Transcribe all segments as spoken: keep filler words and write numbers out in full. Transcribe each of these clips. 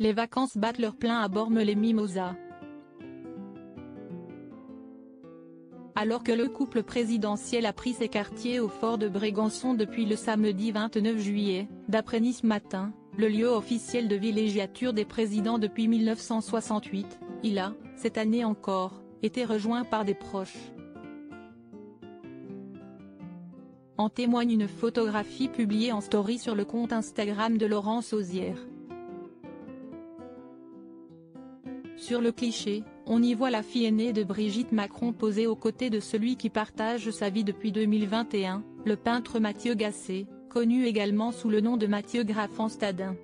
les vacances battent leur plein à Bormes-les-Mimosas. Alors que le couple présidentiel a pris ses quartiers au fort de Brégançon depuis le samedi vingt-neuf juillet, d'après Nice Matin, le lieu officiel de villégiature des présidents depuis mille neuf cent soixante-huit, il a, cette année encore, été rejoint par des proches. En témoigne une photographie publiée en story sur le compte Instagram de Laurence Auzière. Sur le cliché, on y voit la fille aînée de Brigitte Macron posée aux côtés de celui qui partage sa vie depuis deux mille vingt et un, le peintre Mathieu Gasset, connu également sous le nom de Mathieu Graffan-Stadin.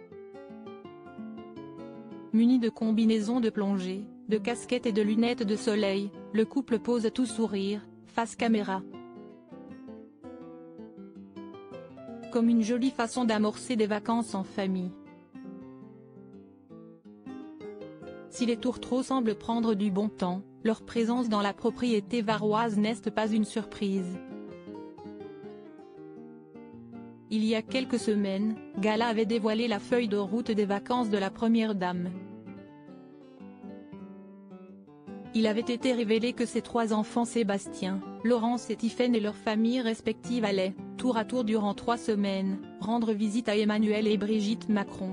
Muni de combinaisons de plongée, de casquettes et de lunettes de soleil, le couple pose tout sourire, face caméra. Comme une jolie façon d'amorcer des vacances en famille. Si les tourtereaux semblent prendre du bon temps, leur présence dans la propriété varoise n'est pas une surprise. Il y a quelques semaines, Gala avait dévoilé la feuille de route des vacances de la première dame. Il avait été révélé que ses trois enfants Sébastien, Laurence et Tiphaine et leurs familles respectives allaient, tour à tour durant trois semaines, rendre visite à Emmanuel et Brigitte Macron.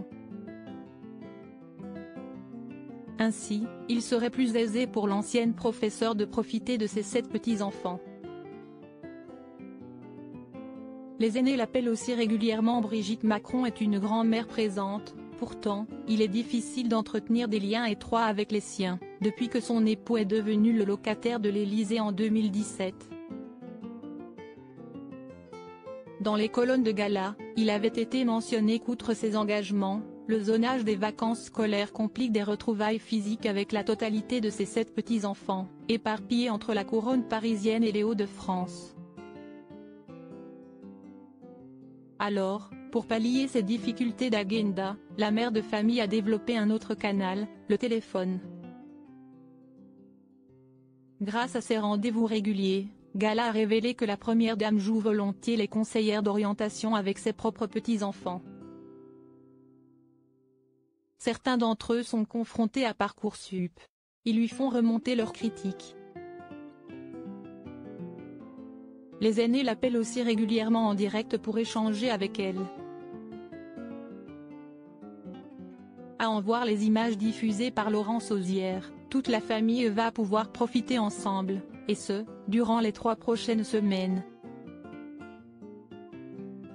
Ainsi, il serait plus aisé pour l'ancienne professeure de profiter de ses sept petits-enfants. Les aînés l'appellent aussi régulièrement Brigitte Macron est une grand-mère présente, pourtant, il est difficile d'entretenir des liens étroits avec les siens, depuis que son époux est devenu le locataire de l'Élysée en deux mille dix-sept. Dans les colonnes de Gala, il avait été mentionné qu'outre ses engagements, le zonage des vacances scolaires complique des retrouvailles physiques avec la totalité de ses sept petits-enfants, éparpillés entre la couronne parisienne et les Hauts-de-France. Alors, pour pallier ces difficultés d'agenda, la mère de famille a développé un autre canal, le téléphone. Grâce à ses rendez-vous réguliers, Gala a révélé que la première dame joue volontiers les conseillères d'orientation avec ses propres petits-enfants. Certains d'entre eux sont confrontés à Parcoursup. Ils lui font remonter leurs critiques. Les aînés l'appellent aussi régulièrement en direct pour échanger avec elle. À en voir les images diffusées par Laurence Auzière, toute la famille va pouvoir profiter ensemble, et ce, durant les trois prochaines semaines.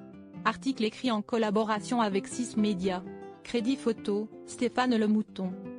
Article écrit en collaboration avec Six Médias. Crédit photo, Stéphane Le Mouton.